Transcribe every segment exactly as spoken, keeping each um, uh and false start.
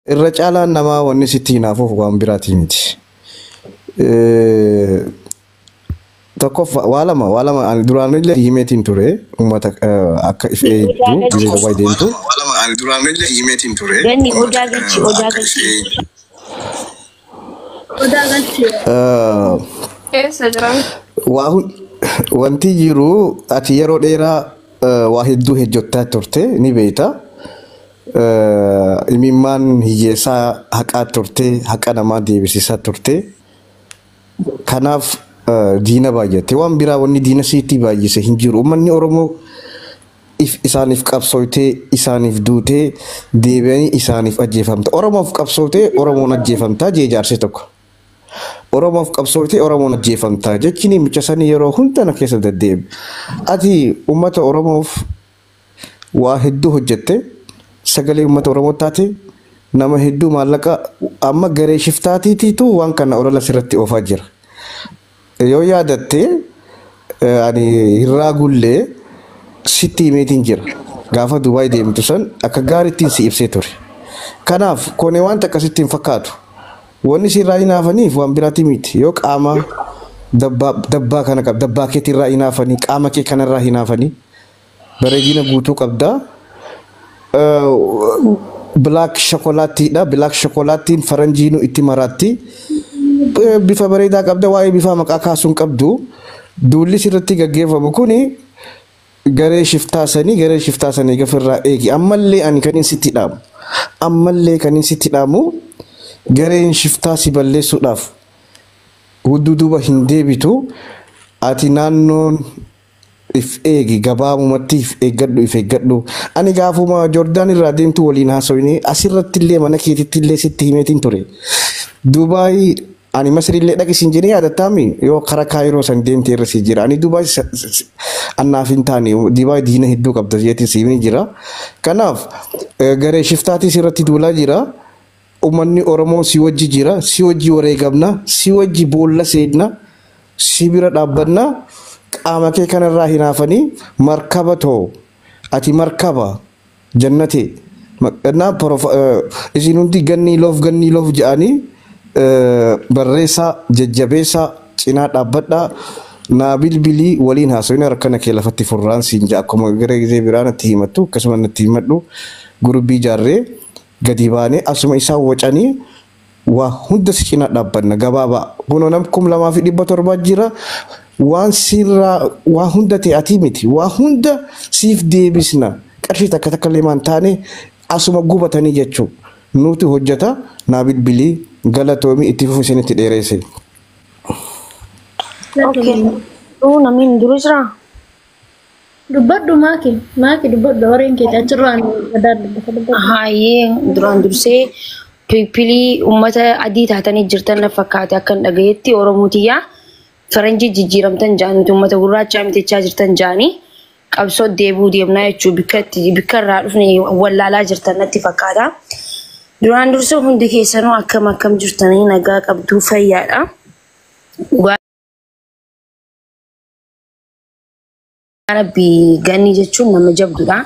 irra caalaan namaa wanni sitti hinaafuuf waan biraatii miti. Tokkoffaa waa lama waa lama ani duraanillee himeetiin ture uummata akka if eegdu biyya gabaa deemtu. Waa lama ani duraanillee himeetiin ture. Ganni odaa galchi odaa galchi. Odaa galchi. Eessa jira? Waa wanti jiru ati yeroo dheeraa waa hedduu hojjechaa turte ni beekta. Imimmaan hiyyeessaa haqaa turte haqa namaa deebisisaa turte. Kanaaf diina baay'ate waan biraa wanni diina siitii baay'ise hin jiru. Uummanni Oromoo if isaaniif qabsootee isaaniif duutee deebi'anii isaaniif ajjeefamta. Oromoof qabsootee Oromoon ajjeefamtaa jee jaarse tokko. Oromoof qabsootee Oromoon ajjeefamtaa jechuun micha sanii yeroo hundana keessa deddeebi. Ati uummata Oromoof waa hedduu hojjette sagalee uummata Oromoo taate nama hedduu maallaqa amma garee shiftaatiitiitu waan kana orola sirratti oofaa jira. Yoo yaadatte ani hirraa gullee sitti himeetiin jira. Gaafa Dubaay deemtu san akka gaariittiin si ibsee ture. Kanaaf koonee waan akkasitti hin fakkaatu. Wanni sirraa hinaafaniif waan biraati miti. Yoo qaama dabbaa kana qab dabbaa keetirraa hinaafanii qaama kee kanarraa hinaafanii bareedina guutuu qabdaa. Black shokolaatiidha. Black shokolaatiin faranjiinu itti maraatti. Bifa bareedaa qabda waa'ee bifa maqaa kaasuun qabdu. Duulli sirratti gaggeeffamu kuni garee shiftaasanii garee shiftaasanii gafirraa eegi. Ammallee ani kan sitti dhaamu. Ammallee kan sitti dhaamu gareen shiftaasi balleessuudhaaf hudduuduuba hin deebitu. Ati naannoon if eegi gabaabumatti if eeggadhu if eeggadhu. Ani gaafuma Joordaan irraa deemtu waliin haasawine asirratti illee mana keetitti illee sitti himeetiin ture. Dubaay ani Masriillee dhaqisin jedhee yaadattaami yoo karaa Kaayiroo san deemtee irra si jira. Ani Dubaay annaaf hin taane Dubaay diina hedduu qabda jeetiin siimni jira. Kanaaf garee shiftaatis irratti duulaa jira. Uummanni Oromoo si wajji jira. Si wajji wareegamna. Si wajji boolla seedna. Si bira dhaabbanna. Qaama kee kanarraa hinaafanii markaba too ati markaba jannate na isin hundi ganni loof ganni loof jedhanii barreessaa jajjabeessaa cinaa dhaabbadhaa naa bilbilii waliin haasawina harkana kee lafatti furraan siin ja'a akkuma gara gizee biraa natti himattu akkasuma natti himadhu gurubbii jaarree gadi baanee asuma isaan wacanii waa hunda si cinaa dhaabbanna gabaabaa kunoo nam kum lamaa fi dhibba torbaa jira. Waan sirraa waa hunda ta'ati miti waa hunda siif deebisna qarshii takka takka leemaan taane asuma gubatanii jechuun nuti hojjeta naa bilbilii galatoomii itti fufu isinitti dheereesse. Oo namiin duru jira. Dubbadhu maaki maaki dubbadhu warreen kee achirraan gadaadhu. Haayee duraan dursee piipilii uummata adii taatanii jirtan na fakkaate akka hin dhagayetti Oromootiyaa. Faranjii jijjiiramtan jaanitu uummata gurraachaa mitichaa jirtan jaanii qabsoo deebuu deemnaa jechuun bikka bikka irraa dhufne wallaalaa jirtan natti fakkaata. Duraan dursee hundi keessanuu akkam akkam jirtanii nagaa qabduu fayyaadha. Rabbi ganni jechuun nama jabduudha.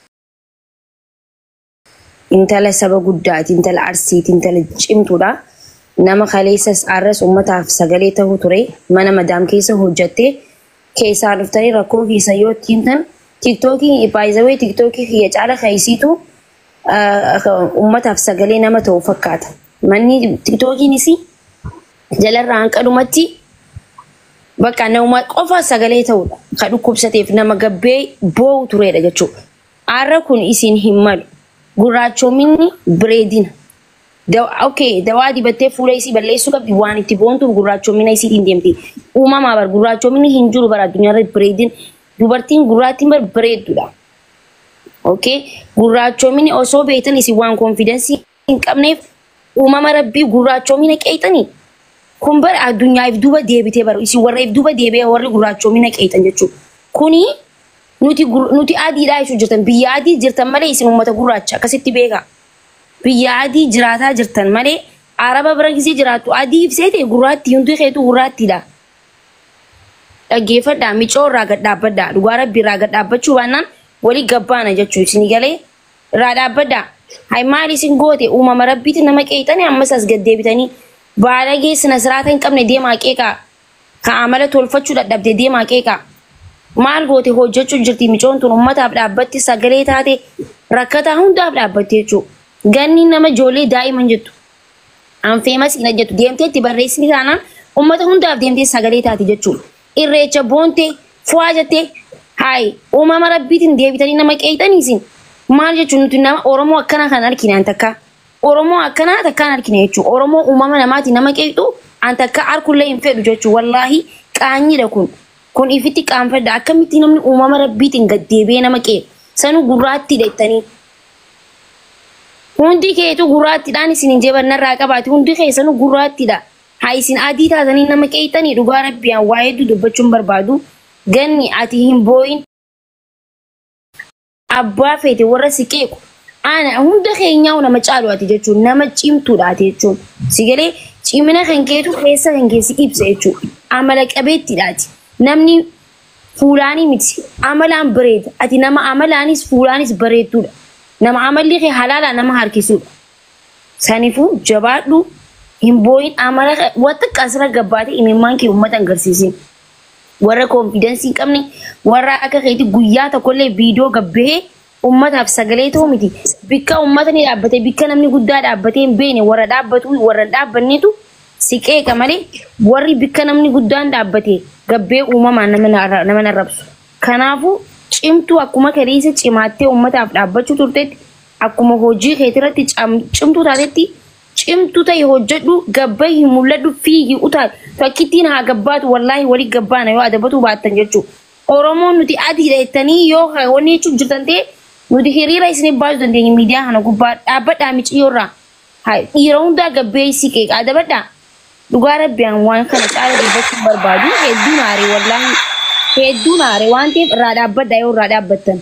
Intala saba guddaati, intala arsiiti, intala cimtuudha. Nama kaleessas arras uummataaf sagalee ta'uu ture mana madaam keessa hojjattee keessaa dhuftanii rakkoo keessa yoo tiimtan tiktookii baay'izawee tiktookii kiyya caala kaayisiitu uummataaf sagalee nama ta'u fakkaata. Manni tiktookiinis jalarraa hanqadhumatti bakka nama qofa sagalee ta'udha. Kan dhukkubsateef nama gabbee boo'u turedha jechuudha. Aarra kun isin hin malu. Gurraachoominni bireedina. Okay, dawaa dibattee fuula isii balleessuu qabdi waan itti boontuuf gurraachomina isiitiin deemti. Uumamaa bar gurraachomini hin jiru bara addunyaa irratti bireedin dubartiin gurraattiin bar bareedduudha. Okay, gurraachomini osoo beektan isin waan konfidensii hin qabneef uumama rabbii gurraachomina qeexanii. Kun bar addunyaaf duuba deebitee bar isin warreef duuba deebi'ee warri gurraachomina qeexan jechuudha. Kuni nuti nuti adiidhaa jechuudha jirtan biyya adii jirtan malee isin uummata gurraacha akkasitti beekaa. Biyya adii jiraataa jirtan malee Araba bira gisee jiraatu adii ibseete gurraatti hundi keetu gurraattiidha. Dhaggeeffadhaa micoo irraa gad dhaabbadhaa dhugaa rabbii irraa gad dhaabbachuu baannaan walii gabbaana jechuu isin galee irraa dhaabbadhaa. Hay maali sin goote uumama rabbiiti nama qeexani ammas as gaddeebitanii baalagee sina siraata hin qabne deemaa qeeqaa ka amala tolfachuu dadhabde deemaa qeeqaa maal goote hojjechuu jirti micoon tun ummataaf dhaabbatti sagalee taate rakkataa hundaaf dhaabbatti jechuudha. Ganni nama ijoollee daa'iman jettu an feemas ina jettu deemtee itti barreessini taanaan ummata hundaaf deemtee sagalee taate jechuudha. Irreecha boontee fu'aa jettee hay uumama rabbiitiin deebitanii nama qeexaniisin maal jechuun nuti nama Oromoo akkana kan argine an takka Oromoo akkana takkaan argine jechuudha. Oromoo uumama namaati nama qeexu an takka arkullee hin fedhu jechuudha. Wallaahi qaanyiidha kun kun ifitti qaanfadha akkamitti namni uumama rabbiitiin gaddeebee nama qeexu sanu gurraatti dheettanii hundi keetu gurraattiidhaan isin hin jeebannarraa qabaate hundi keessanu gurraattiidha. Haa isin adii taatanii nama qeexanii dhugaa rabbiyaan waa hedduu dubbachuun barbaadu ganni ati hin boo'in abbaa feete warra si qeequ ana hunda keenyaa nama caalu ati jechuun nama cimtuudha ati jechuun sigalee cimina kan keetu keessa kan keessi ibsa jechuun amala qabeettiidhaati namni fuulaanii miti amalaan bareeda ati nama amalaanis fuulaanis bareedduudha nama amalli kee halaala nama harkisuudha saniifuu jabaadhu hin boo'in amala wata qasra gabbaate imimmaan kee uummata agarsiisin warra confidence hin qabne warra akka keeti guyyaa tokkollee viidiyoo gabbee ummataaf sagalee ta'u miti bikka ummata ni dhaabbate bikka namni guddaa dhaabbatee hin beene warra dhaabbatu warra dhaabbannetu si qeeqa malee warri bikka namni guddaan dhaabbate gabbee uumamaan nama nama narrabsu kanaafuu cimtuu akkuma kaleessa cimaattee ummataaf dhaabbachuu turteetti akkuma hojii keetirratti cimtuu taatetti cimtuu ta'e hojjedhu gabbay hin mul'adhu fiigi utaa fakkittiin haa gabbaatu wallaahi walii gabbaana yoo adabatu baattan jechuudha. Oromoon nuti adii dheettanii yoo wanni jechuun jirtan ta'e nuti hiriira isin baasuu dandeenya miidiyaa kana gubbaa dhaabbadhaa miciyyoorraa dhiira hundaa gabbee si qeeqa adabadhaa dhugaa rabbiyaan waan kana caala dubbachuun barbaadu hedduu naaree wallaahi hedduu naaree waan ta'eef irraa dhaabbadhaa yoo irraa dhaabbattan.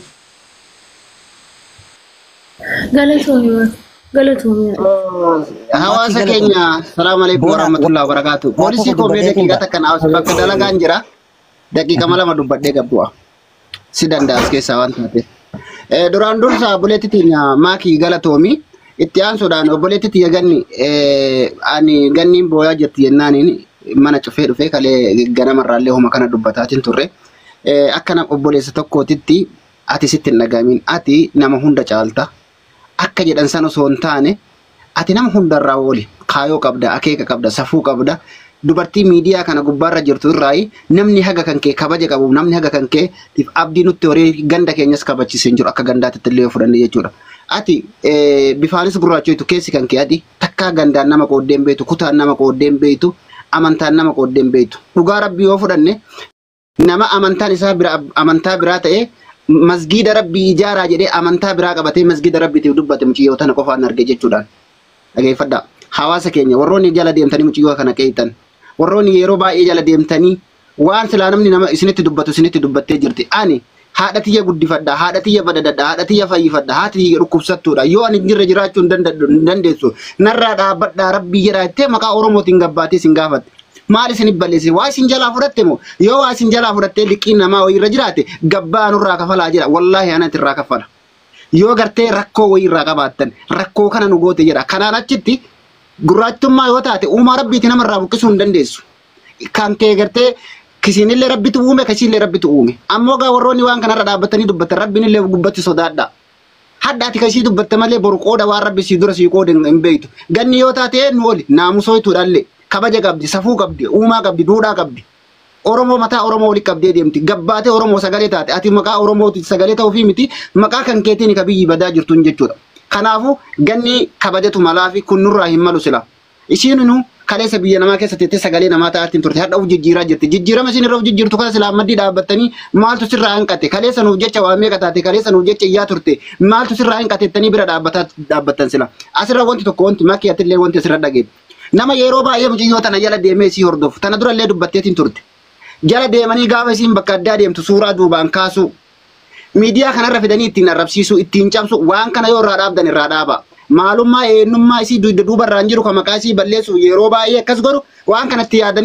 Galatoomii galatoomii. Hawaasa keenya salaamu alaykum warahmatullahi wabarakatuh. Poolisii koomee daqiiqaa takkan hawaasa bakka dalagaan jira. Daqiiqa lama dubbadhee gabbu'a. Si danda'as keessaa waan taateef. Duraan dursa obboleetti teenya maakii galatoomii itti aansuudhaan obboleetti tiyya ganni ani ganniin booyaa jirti jennaaniin mana cufee dhufee kalee ganamarraallee homa kana dubbataatiin turre. Akka nama obboleessa tokkootitti ati sitti hin dhagamin ati nama hunda caalta. Akka jedhan san osoo hin taane ati nama hundarraa ooli kaayoo qabda akeeka qabda safuu qabda dubartii miidiyaa kana gubbaarra jirtu irraa namni haga kan kee kabaja qabu namni haga kan kee abdii nutti horii ganda keenyas kabachiisee jiru akka gandaatti illee fudhanne jechuudha. Ati bifaanis gurraachoitu keessi kan kee ati takkaa gandaan nama qooddeen beektu kutaan nama qooddeen beektu amantaan nama qooddeen beektu dhugaa rabbii yoo fudhanne nama amantaan isaa bira amantaa biraa ta'ee masgiida rabbii ijaaraa jedhee amantaa biraa qabatee masgiida rabbiitiif dubbate muciyyoo tana qofaan arge jechuudhaan. Dhageeffadhaa. Hawaasa keenya warroonni jala deemtanii muciyyoo kana qeetan warroonni yeroo baay'ee jala deemtanii waan silaa namni nama isinitti dubbatu isinitti dubbattee jirti. Ani haadha tiyya guddifadhaa, haadha tiyya badadadhaa, haadha tiyya fayyifadhaa, haati tiyya dhukkubsattuudha. Yoo ani jirre jiraachuu hin dandeessu narraa dhaabbadhaa rabbii jedhaa jettee maqaa Oromootiin gabbaatee sin gaafatte. Maal isin balleesse waa isin jalaa fudhatte moo yoo waa isin jalaa fudhattee liqiin namaa wayirra jiraate gabbaa nurraa kafalaa jira wallaahi anatti irraa kafala yoo gartee rakkoo wayirraa qabaattan rakkoo kana nu goote jedha kanaan achitti gurraachummaa yoo taate uumaa rabbiiti namarraa buqqisuu hin dandeessu kan kee gartee kisinillee rabbitu uume kasiillee rabbitu uume ammoo gaa warroonni waan kanarra dhaabbatanii dubbatan rabbiinillee gubbatti sodaadha haddaati kasii dubbatte malee boru qooda waan rabbi sii dura sii qooda hin beektu ganni yoo taate nu oli naamusooytuudhaallee kabaja qabdi safuu qabdi uumaa qabdi duudhaa qabdi Oromoo mataa Oromoo wali qabdee deemti gabbaatee Oromoo sagalee taate ati maqaa Oromooti sagalee ta'uu fi miti maqaa kan keetiin ka biyyi badaa jirtu jechuudha kanaafu ganni kabajatu malaa fi kun nurraa hin malu sila isiinuu kaleessa biyya namaa keessatti sagalee namaa ta'atiin turte hadha uf jijjiiraa jirti jijjiirama isin irra uf jijjiirtu kana sila maddii dhaabbattanii maaltu sirraa hanqate kaleessa nuuf jecha waa meeqa taate kaleessa nuuf jecha iyyaa turte maaltu sirraa hanqatettanii bira dhaabbataa dhaabbattan sila asirra wanti tokko wanti makkiyaatillee wanti asirra dhageef nama yeroo baay'ee muciyyoo tana jala deemee isii hordofu tana durallee dubbatteetiin turte jala deemanii gaafa isiin bakka addaa deemtu suuraa duubaan kaasu miidiyaa kanarra fidanii ittiin arrabsiisu ittiin cabsu waan kana yoo irraa dhaabdan irraa dhaaba maalummaa eenyummaa isii duubarraan jiru kan maqaa isii balleessu yeroo baay'ee akkas godhu waan kanatti yaadaniiti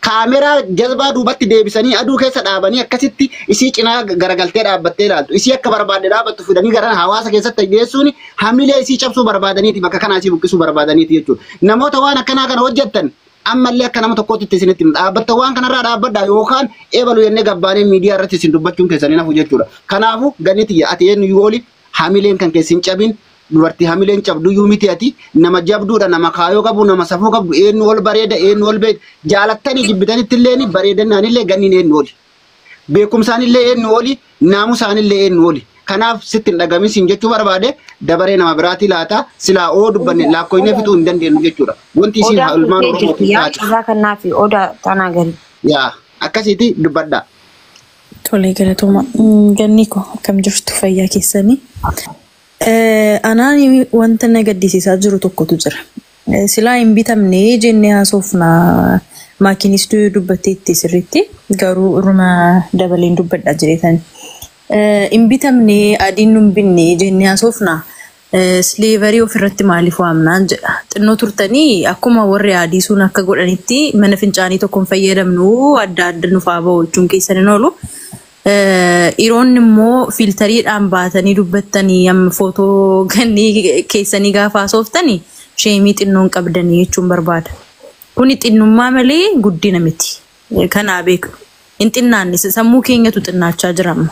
kaameraa jazbaa duubatti deebisanii aduu keessa dhaabanii akkasitti isii cinaa garagaltee dhaabbattee ilaaltu isii akka barbaadde dhaabbattu fidanii gara hawaasa keessatti geessuun hamilee isii cabsuu barbaadaniiti bakka kanaa isii buqqisuu barbaadaniiti jechuudha. Namoota waan akkanaa kana hojjettan ammallee akka nama tokkootti itti isinitti dhaabbatta waan kanarraa dhaabbadhaa yookaan eebalu jennee gabbaanee miidiyaa irratti isin dubbachuun keessanii nafu jechuudha. Kanaafuu ganiti ati eenyu yoo oli hamileen kan keessin cabin dubartii hamileen cabdu yoo miti ati nama jabduudha nama kaayoo qabu nama safuu qabu eenyu ol bareeda eenyu ol beed jaalattanii jibbitanitti illee ni bareedannaan illee ganniin eenyu oli beekumsaan illee eenyu oli naamusaan illee eenyu oli. Kanaaf sitti hin dhagamin siin jechuu barbaade dabaree nama biraati laata silaa oo dubbanne laakkoyne fituu hin dandeenyu jechuudha. Wanti isin ilmaan Oromootii taate. Irraa kanaaf odaa tanaa gari. Yaa akkasiiti dubbadhaa. Tole galatooma ganni ko akkam jirtu fayyaa keessanii. Anaan wanta na gaddisiisaa jiru tokkotu jira. Silaa hin bitamne jennee haasofna maakinistuu dubbatteetti sirriitti garuu irma dabaleen dubbadhaa jireetan. In bitamne adiin nun binne jennee haasofna slavery ofirratti maaliif waamnaan jedha. Xinnoo turtanii akkuma warri adii sun akka godhanitti mana fincaanii tokkoon fayyadamnu adda adda nufaa ba'u jechuun keessan hin oolu. Iroonni immoo filtariidhaan baatanii dubbattanii amma footoo gannii keessanii gaafa haasoftanii sheemii xinnoon qabdanii jechuun barbaada. Kuni xinnummaa malee guddina miti. Kanaa beeku. Hin xinnaannis sammuu keenyatu xinnaachaa jirama.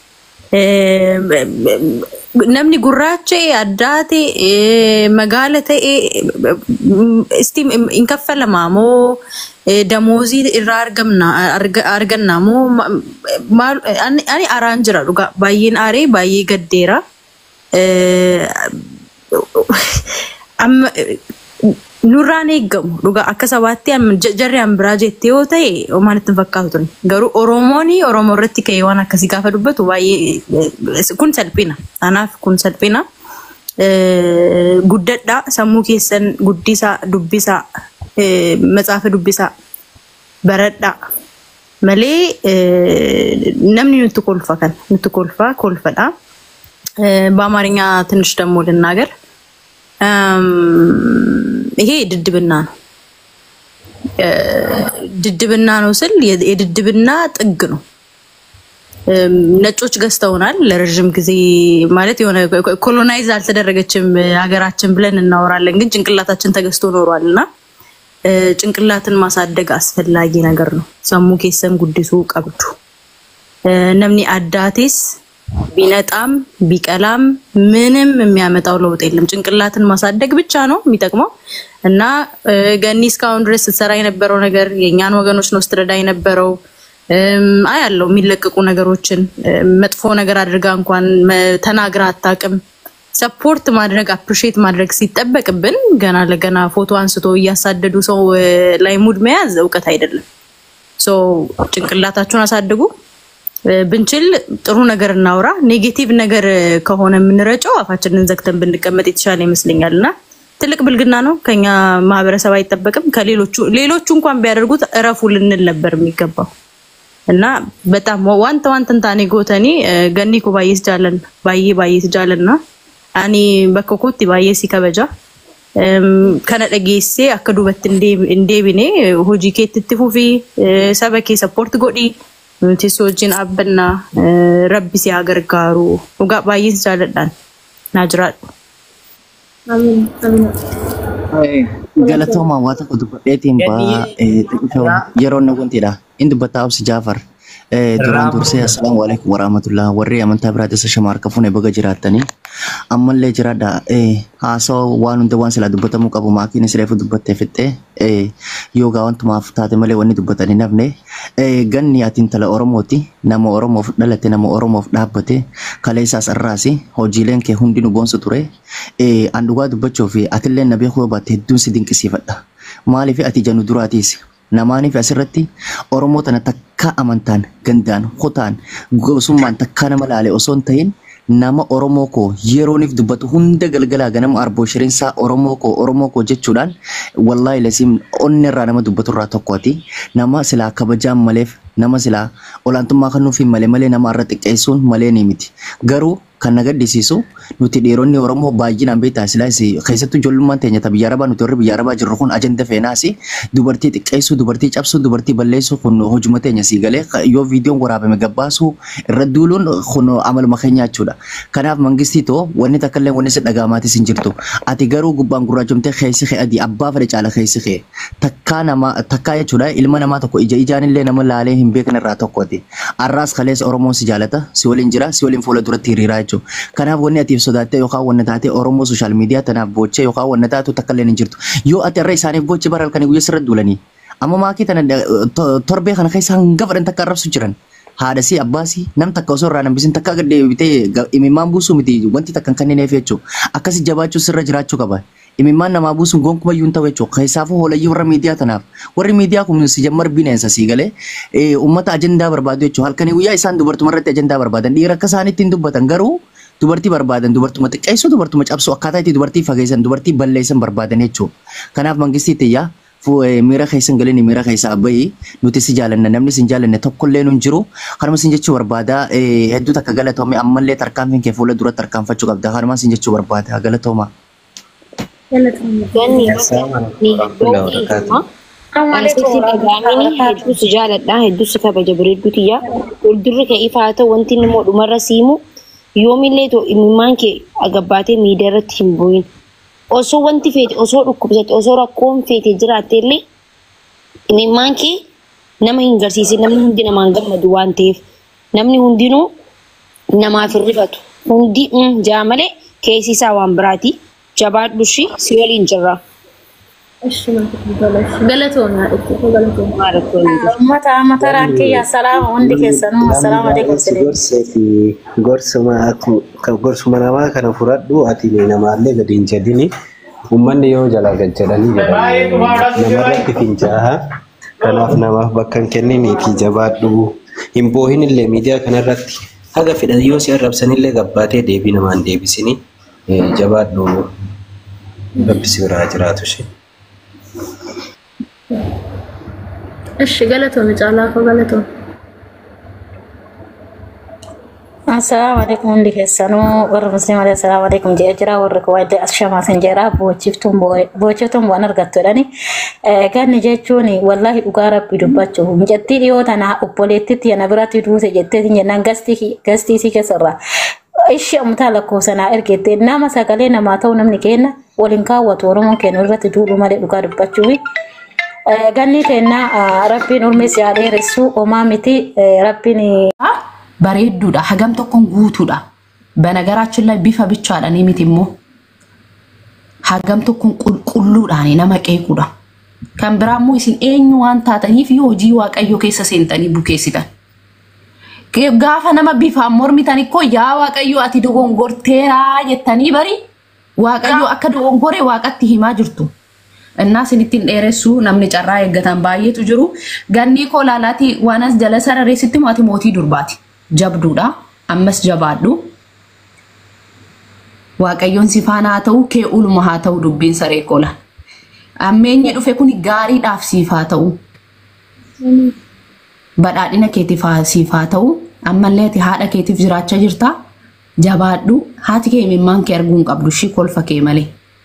Namni gurraacha addaa ta'e magaala ta'e hin kaffalamaa moo damoozii irraa argannaa moo ani araan jira dhugaa baay'een aaree baay'ee gaddeera. Nurraan eeggamu dhugaa akka sabaatti jarri an biraa jettee yoo ta'e maalitti hin fakkaatu ture. Garuu Oromoon Oromoo irratti ka'ee waan akkasii gaafa dubbatu baay'ee kun salphina. Anaaf kun salphina. Guddadhaa sammuu keessan guddisaa dubbisaa matsaafa dubbisaa baradhaa malee namni nutti kolfa kan nutti kolfa kolfadhaa. በአማርኛ ትንሽ ደግሞ ልናገር ይሄ ድድብና ነው ድድብና ነው ስል የድድብና ጥግ ነው ነጮች ገዝተውናል ለረጅም ጊዜ ማለት የሆነ ኮሎናይዝ አልተደረገችም ሀገራችን ብለን እናወራለን ግን ጭንቅላታችን ተገዝቶ ኖሯልና ጭንቅላትን ማሳደግ አስፈላጊ ነገር ነው ሰሙ ከሰን ጉዲሱ ቀብዱ ነምኒ አዳቴስ ቢነጣም ቢቀላም ምንም የሚያመጣው ለውጥ የለም ጭንቅላትን ማሳደግ ብቻ ነው የሚጠቅመው እና ገኒስ ካውን ድረስ ሰራ የነበረው ነገር የኛን ወገኖች ነው ስትረዳ የነበረው አይ ያለው የሚለቀቁ ነገሮችን መጥፎ ነገር አድርጋ እንኳን ተናግራ አጣቅም ሰፖርት ማድረግ አፕሪሺየት ማድረግ ሲጠበቅብን ገና ለገና ፎቶ አንስቶ ያሳደዱ ሰው ላይ ሙድ መያዝ ዕውቀት አይደለም ሶ ጭንቅላታችሁን አሳድጉ ብንችል ጥሩ ነገር እናውራ ኔጌቲቭ ነገር ከሆነ ምንረጨው አፋችንን ዘግተን ብንቀመጥ ይተሻለ ይመስልኛልና ትልቅ ብልግና ነው ከኛ ማህበረሰብ አይተበቅም ከሌሎቹ ሌሎቹ እንኳን ቢያደርጉት እረፉ ልንል ነበር የሚገባው እና በጣም ዋንተ ዋንተን ታኔ ጎተኒ ገኒ ኩባይስ ጃለን ባይ ባይስ ጃለና አኒ በኮኮቲ ባይስ ይከበጃ ከነደጌሴ አከዱበት እንዴ እንዴቢኔ ሆጂ ከትትፉፊ ሰበኬ ሰፖርት ጎዲ nuti soojin abbanna rabbi si agargaaru uga baay'is jaaladhaan na jiraadhu amin amin ay galatoma wata ko dubbateetiin ba xiqqoo yeroo na wantiidha indi bataab si Jaafar duraan dursee assalamu alaykum warahmatullahi warri amantaa biraati isa shamar kafuune baga jiraatanii ammallee jiraadha haasoo waan hunda waan sila dubbatamu qabu maakiin sireefu dubbattee fixxee yoogaa wantumaaf taate malee wanni dubbatanii nafne ganni atiin tala Oromooti nama Oromoof dhalate nama Oromoof dhaabbate kaleessaas arraasi hojiileen kee hundi nu boonsu ture an dhugaa dubbachuu fi atillee na beekuu baate hedduun si dinqisiifadha maaliif ati janu duraatiis namaaniif asirratti Oromoo tana takka amantaan gandaan hotaan gosummaan takka nama laale osoo hin ta'in nama Oromoo ko yerooniif dubbatu hunda galgalaa ganama arboo shirinsaa Oromoo ko Oromoo ko jechuudhaan wallahi lasim onnerraa nama dubbatu irraa tokkooti nama silaa kabajaan maleef nama silaa olaantummaa kannuuf malee malee nama irra xiqqeessuun malee ni miti garuu kan nagadisiisu nuti dhiironni Oromoo baay'inaan beektaa silaas keessattuu ijoollummaan teenya ta biyya arabaa nuti warri biyya arabaa jirru kun ajanda feenaasi dubartii xiqqeessuu dubartii cabsuu dubartii balleessuu kun hojuma teenya sii galee yoo viidiyoon waraabame gabaasuu irra duuluun kun amaluma keenya jechuudha. Kanaaf mangistii too wanni takka illee wanni si dhagaamaatis hin jirtu. Ati garuu gubbaan gurraachomtee keessi kee adii abbaa fedhe caala keessi kee takkaa nama takkaa jechuudha ilma namaa tokko ija ijaan illee nama laalee hin beekne irraa tokkooti. Arraas kalees Oromoon si jaalata si waliin jira si waliin fuula duratti hiriiraa jechuudha. Kanaaf wanni atiif sodaattee yookaan wanni taatee Oromoo sooshaal miidiyaa tanaaf bochee yookaan wanni taatu takka illee hin jirtu. Yoo ati irra isaaniif bochee bara halkanii guyyaa sirra duulanii amma maakii tana torbee kana keessa hanga fedhan takka arrabsu jiran. Haadha si abbaasi nam takka osoo irraa nambisin takka gad deebitee imimmaan buusuu miti wanti takkan kanneef jechuudha. Akkasi jabaachuu sirra jiraachuu qaba. Imimmaan namaa buusuun gonkumaa iyyuu hin ta'u jechuudha. Keessaafuu hoolayyii warra miidiyaa tanaaf warri miidiyaa kun si jammar bineensa sii galee uummata ajandaa barbaadu jechuudha. Halkanii guyyaa isaan dubartuma irratti ajandaa barbaadan dhiira akka isaaniitti hin dubbatan garuu dubartii barbaadan dubartuma xiqqeessuu dubartuma cabsuu akkaataa itti dubartii fageessan dubartii balleessan barbaadan jechuudha. Kanaaf mangistii tiyyaa miira keessan galanii miira keessa abbayii nuti si jaalanna namni si jaalanne tokkollee nu hin jiru kanuma sin jechuu barbaada hedduu takka galatoome ammallee tarkaanfiin kee fuula dura tarkaanfachuu qabda kanuma sin jechuu barbaada galatooma. Hedduu si jaaladha hedduu si kabaja bareedduu tiyyaa fuuldurri kee ifaa ta'u wanti immoo dhumarra siimu yoomillee ta'u imimmaan kee agabbaatee miidiyaa irratti hin bu'in. Osoo wanti feete osoo dhukkubsate osoo rakkoon feete jiraatte illee imimmaan kee nama hin garsiisin namni hundi namaan gammadu waan ta'eef namni hundinuu namaaf hin rifatu hundi jaa malee keessi isaa waan biraati jabaadhu shi si waliin jirra. Galatooma galatooma. Mata mata rankee ya salaam hundi keessanuu assalamu alaikum siree. Gorsati gorsuma gorsuma namaa kana furadhu ati namaallee gadi hin jedhini ummanni yoo jalaa gad jedhanii jedhanii namarratti fincaaha kanaaf namaaf bakka hin kenniniiti jabaadhu hin boohin illee miidiyaa kanarratti haga fedhan yoo si arrabsanillee gabbaatee deebii namaan deebisini jabaadhu rabbisi biraa jiraatu ishee. Ishi galatoome caalaa koo galatoome. Assalamu alaikum hundi keessanuu warra musliimaa assalamu alaikum jee jira warra kuwaadde ashamaa san jeera bochiftuun bochiftuun waan argattu jedhani ganni jechuun wallahi dhugaa rabbi dubbachuu mijatti dhiyoo tana obboleettitti yana biratti duute jettee jennaan gasti gasti si keessarra ishi amtaa lakkoofsanaa ergeette nama sagalee namaa ta'u namni kenna waliin kaawwatu oromoon kennu irratti duudhu malee dhugaa dubbachuu ganni kenna rabbiin urmis yaadee ressu omaa miti rabbiin bareedduudha hagam tokkon guutuudha banagaraachin ላይ ቢፋ ብቻadhaan miti immoo hagam tokkon qulqulluudhaan nama qeequudha kan biraammoo isin eenyu waan taataniif yoo hojii waaqayyo keessa seentanii bukeessitan gaafa nama bifa mormitan ikko yaa waaqayyo ati dogongorteeraa jettanii bari waaqayyo akka dogongore waaqatti himaa jirtu እና ስንቲን ደረሱ namni carraa eeggatan baay'eetu jiru ganni koolaalaati waanas jala sarareesitti mootii mootii durbaati jabduudha ammas jabaadhu waaqayyoon sifaanaa ta'u kee uluma haa ta'u dubbiin saree kola ammeenyi dhufe kun gaariidhaaf siifaa ta'u badhaadhina keetiif siifaa ta'u ammallee ati haadha keetiif jiraachaa jirta jabaadhu haati kee imimmaan kee arguun qabdu shi kolfa kee malee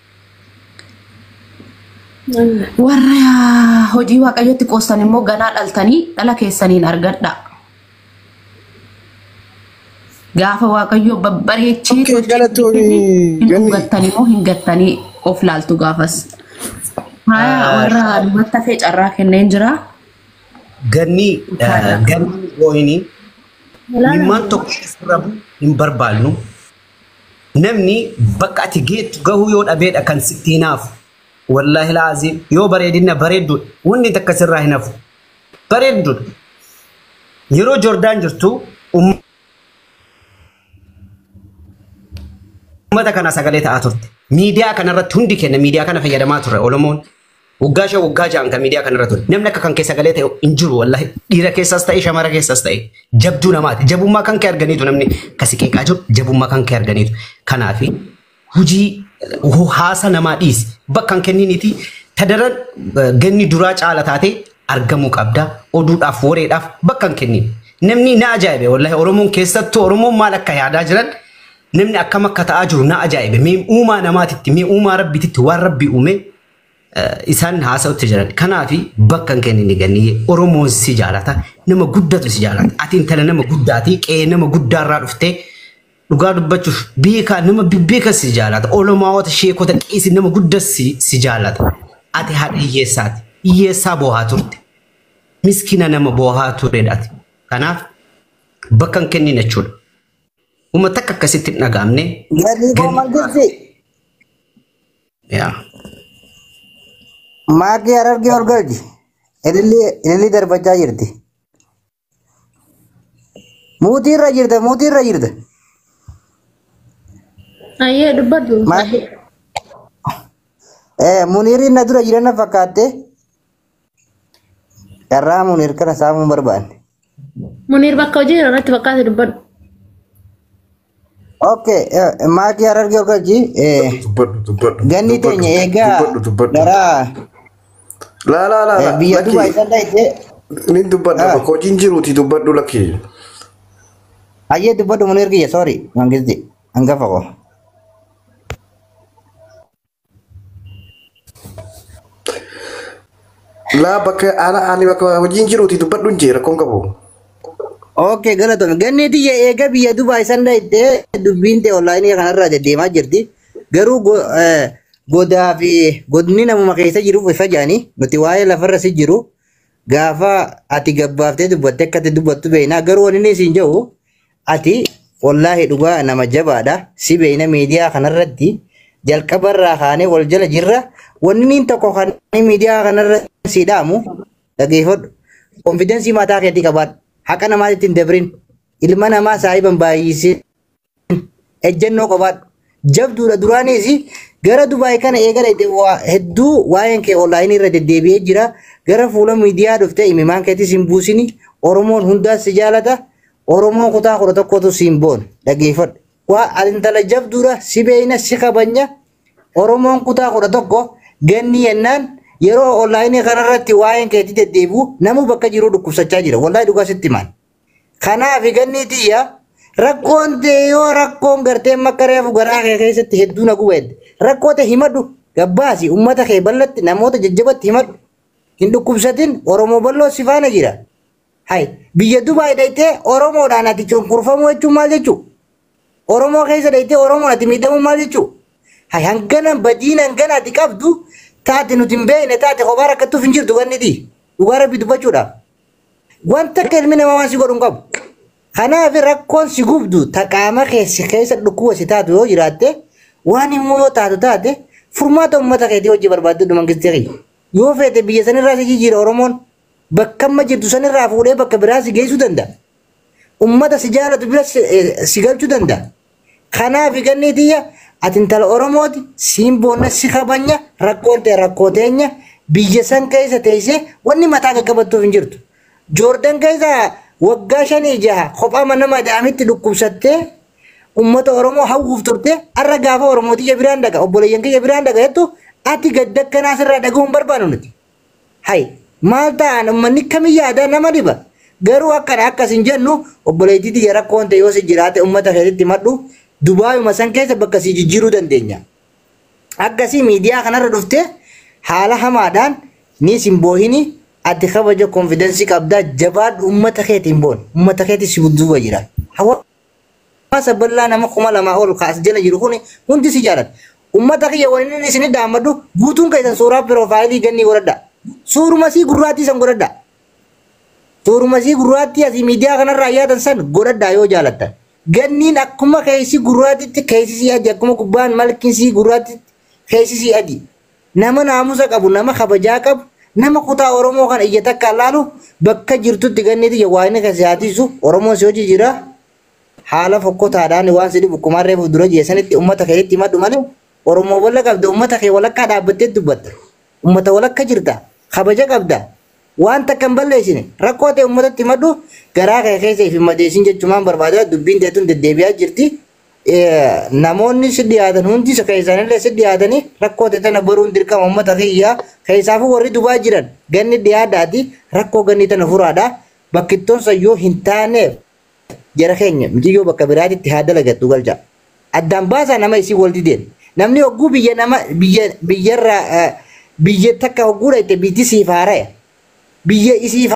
warra hojii waaqayyotti qoostan immoo ganaa dhaltanii dhala keessaniin argadha gaafa waaqayyo babbareechee gattanii moo hin gattanii of laaltu gaafas haa warra dubbata fee carraa kenneen jira ganni ganni gooyini imimmaan tokko sirrabu hin barbaannu namni bakka ati geettu gahuu yoo dhabeedha kan sittiinaaf والله لازم يو بريدنا بريدو وني تكسر راهنا بريدو يرو جوردان جرتو ماذا كان سجلت آثرت ميديا كان رتوندي كنا ميديا كان في يدمات رأي أولمون وجاجا وجاجا عنك ميديا كان رتون نمنا كان كسجلت إنجرو والله إذا كيساستاي شمارة كيساستاي جبدو نمات جبوا ما كان كيرجنيتو نمني كسيكي كاجو جبوا ما كان كيرجنيتو كان عارفي هجي وهو حاسة نماديس بكان كنينيتي تدرن جنني دراج على تاتي أرجموك أبدا أودود أفوري أف بكان كنين نمني ناجايبه والله أورمون كيسات تو أورمون مالك كيا داجرن namni akkam akka ta'aa jiru na ajaa'ibe mee uumaa namaatitti mee uumaa rabbiititti waan rabbi uume isaan haasa'utti jiran kanaafi bakka kenni ni ganni Oromoon si jaalata nama guddatu si jaalata ati intala nama guddaati qe'ee nama guddaarraa dhuftee dhugaa dubbachuuf beekaa nama bibbeeka si jaalata olomaawota sheekota qeesi nama guddaa si si jaalata ati haadha hiyyeessaati hiyyeessaa boohaa turte miskina nama boohaa turedhaati kanaaf bakka kenni jechuudha uummata akka akkasitti dhagaamne gadi komangisi yaa maagi ararge orgalji elli elli darbachaa jirti muutii irra jirta muutii irra jirta Aye dubbadhu. maagi eh muniiri na dura jirana fakkaatte karraa muniir kana saamuu barbaanne Munir bakka hojii irratti fakkaate dubbadhu. okay maagi ararge orgalji eh Dubbadhu dubbadhu. ganni teenya eegaa Dubbadhu dubbadhu. gara La la la la. biyya duwwaa isan dhaite Nin dubbadhu bakka hojiin jiruuti dubbadhu lakki. ayyee dubbadhu muniir kiyya sorry mangizdi hangafa ko La bakka ana ani bakka hojiin jiruuti dubbadhu hin jee rakkoon qabu. okay galatoomi ganni tiyya eega biyya duwwaa isan dhaite dubbiin ta'e online kanarraa deddeemaa jirti garuu go- eh, godaa fi godni namuma keessa jiruuf ifa jaanii nuti waa'ee lafarra si jiru gaafa ati gabbaaftee dubbatte akkatti dubbattu beeknaa garuu wanni isin jedhu ati wallaahi dhugaa nama jabaadha si beekna miidiyaa kanarratti jalqabarraa kaanee wal jala jirra wanni niin tokko kan miidiyaa kanarra si dhaamu dhageeffadhu konfidensii mataa keetii qabaadhu haqa namaatitti hin dabrin ilma namaa saahiban baay'isee ejjennoo qabaadhu jabduudha duraanis gara Dubaay kana eegala hedduu waa'een kee online irra deddeebi'ee jira gara fuula miidiyaa dhufte imimaan keetis hin buusini Oromoon hundaas si jaalata Oromoon kutaa kudha tokkotu si hin boon dhageeffadhu waa intala jabduudha si beeyna si kabanya Oromoon kutaa kudha tokko ganni yennaan yeroo online kanarratti waa'een keetii deddeebi'u namu bakka jiru dhukkubsachaa jira wallahi dhugaa sitti himan kanaaf ganni tiyya rakkoon ta'e yoo rakkoon gartee makkareefu garaa kee keessatti hedduu na gubeedde rakkoo ta'e himadhu gabbaasi ummata kee bal'atti namoota jajjabatti himadhu hin dhukkubsatin Oromoo bal'oo si faana jira hay biyya Dubaay dhaytee Oromoodhaan ati cunqurfamuu jechuun maal jechuu Oromoo keessa dhaytee Oromoon ati miidhamuu maal jechuu hay hangana badiin hangana ati qabdu taate nuti hin beekne taate kophaa rakkattuuf hin jirtu ganniti dhugaa rabbi dubbachuudhaaf wanta akka ilmi namaa waan si godhu hin qabu kanaaf rakkoon si gubdu taqaama keessi keessa dhukkuba si taatu yoo jiraatte waan immoo yoo taatu taate furmaata uummata keetii hojii barbaaddu mangistii kiyya yoo feete biyya sanirraa si jijjiira Oromoon bakka amma jirtu sanirraa fuudhee bakka biraa si geessuu danda'a uummata si jaalatu bira si galchuu danda'a kanaaf ganni tiyya ati intala Oromooti siin boonna si kabanya rakkoon ta'e rakkoo teenya biyya san keessa teessee wanni mataa gaggabattuuf hin jirtu Joordan keessa waggaa shanii jaha kophaa mana madaamitti dhukkubsattee ummata Oromoo hawwuuf turte arra gaafa Oromootii biraan dhaga obboleeyyan kiyya biraan dhaga jettu ati gaddakkanaa sirraa dhaga'uu hin barbaannu nuti hay maal ta'an ummanni kamii yaada nama dhiba garuu akkana akkas hin jennu obboleettii tiyya rakkoon ta'e yoo si jiraate ummata keessatti madhu Dubaayuma san keessa bakka si jijjiiruu dandeenya akkasii miidiyaa kanarra dhufte haala hamaadhaan ni simboohini ati kabaja konfidensii qabdaa jabaadhu ummata keetiin boon ummata keetii si duuba jira hawaasa bal'aa nama kuma lamaa ol kaas jala jiru kun hundi si jaalata ummata kiyya waliin inni isin dhaammadhu guutuun keessan suuraa piroofaayilii gannii godhadha suuruma sii gurraattii san godhadha suuruma sii gurraattii asii miidiyaa kanarraa yaatan san godhadha yoo jaalattan ganniin akkuma keessi gurraatitti keessi sii adii akkuma gubbaan malkiin sii gurraatitti keessi sii adii nama naamusa qabu nama kabajaa qabu nama kutaa Oromoo kan iyya takka laalu bakka jirtutti ganniiti waa'ee kasi haatisu Oromoo si hojii jira haala fokkotaadhaan waan si dhibu kumarree fuuldura jeessanitti ummata keetti himadhu malee Oromoo walla qabda ummata kee walakkaa dhaabbattee dubbatta ummata walakka jirta kabaja qabda waan takka hin balleessine rakkoo ta'e ummatatti himadhu garaa kee keessa if madeessin jechumaan barbaada dubbiin teetun deddeebi'aa jirti namoonni si dhiyaatan hundi isa keessanillee si dhiyaatanii rakkoo ta'e tana baruun dirqama ummata kiyyaa keessaafuu warri Dubaa jiran ganni dhiyaadhaati rakkoo ganni tana furaadha bakkittoon sayyoo hin taaneef jara keenya mitiyyoo bakka biraatitti haa dalagattu galcha addaan baasaa nama isii wal dideen. Namni hogguu biyya nama biyya biyyarraa biyya takka hogguu dhayte biitti siif haara'e. Biyya isii